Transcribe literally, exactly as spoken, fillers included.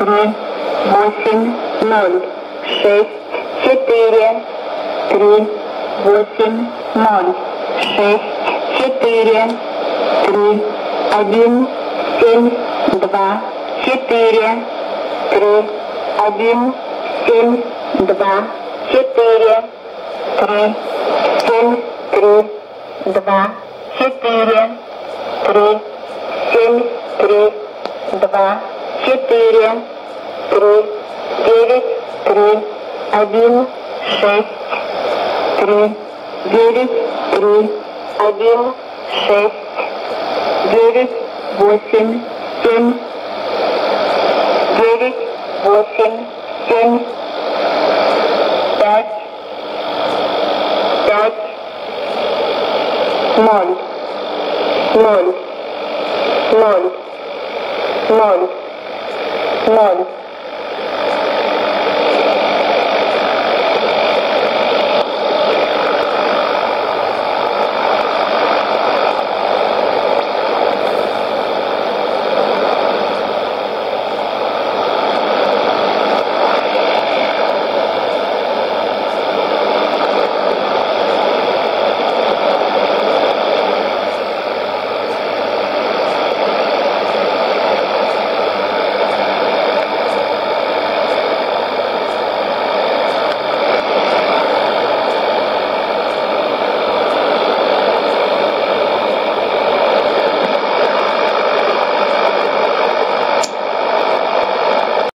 три, восемь, ноль, шесть, четыре, три, восемь, ноль, шесть, четыре, три, один, семь, два, четыре, три, один, семь, два, четыре, три, семь, три, два, четыре, три, семь, три, два, четыре, три, девять, три, один, шесть, три, девять, три, один, шесть, девять, восемь, семь, девять, восемь, семь, пять, пять, ноль, ноль, ноль, ноль, ноль.